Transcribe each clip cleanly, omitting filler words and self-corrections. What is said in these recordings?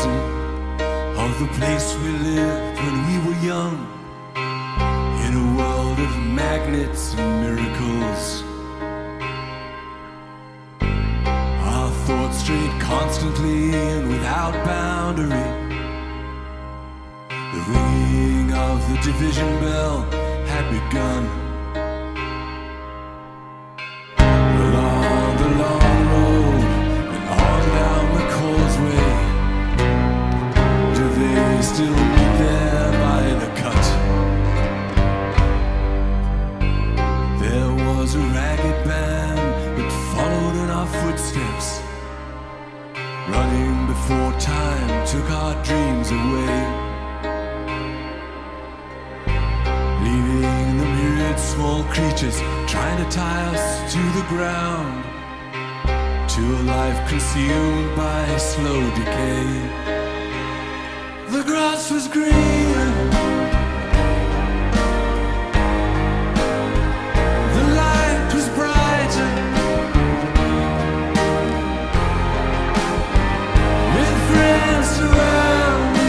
reminiscent of the place we lived when we were young, in a world of magnets and miracles. Our thoughts strayed constantly and without boundary. The ringing of the division bell had begun. Along the long road and on down the causeway, do they still meet there by the cut? There was a ragged band that followed in our footsteps, running before time took our dreams away, leaving the myriad small creatures trying to tie us to the ground, to a life consumed by slow decay. The grass was greener, the light was brighter, with friends around me.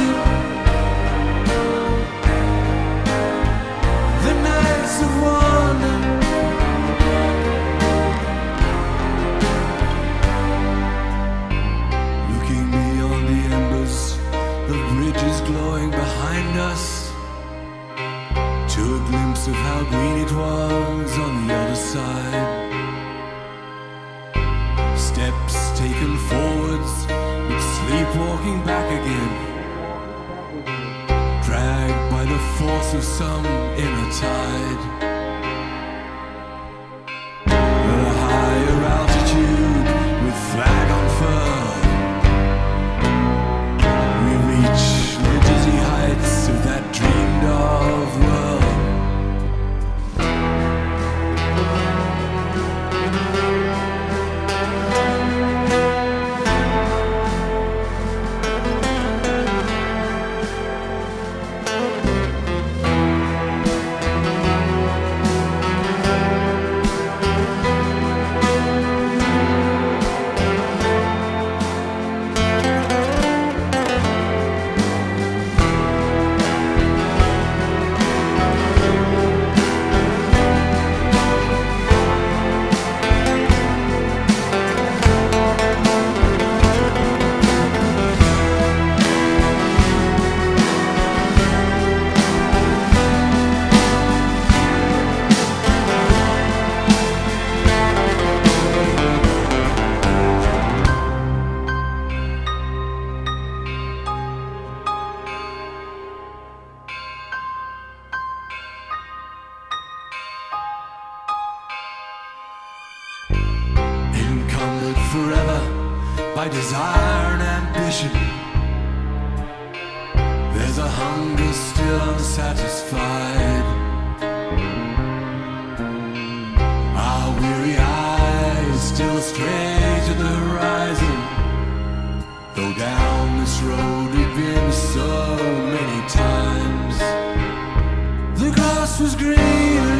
The nights of wonder, looking beyond the embers of bridges glowing behind us, to a glimpse of how green it was on the other side. Steps taken forwards, but sleepwalking back again, dragged by the force of some inner tide. At a higher altitude, with flag unfurled, we reach the dizzy heights of that dreamed of world. Encumbered forever by desire and ambition, there's a hunger still unsatisfied. Our weary eyes still stray to the horizon, though down this road we've been so many times. The grass was greener,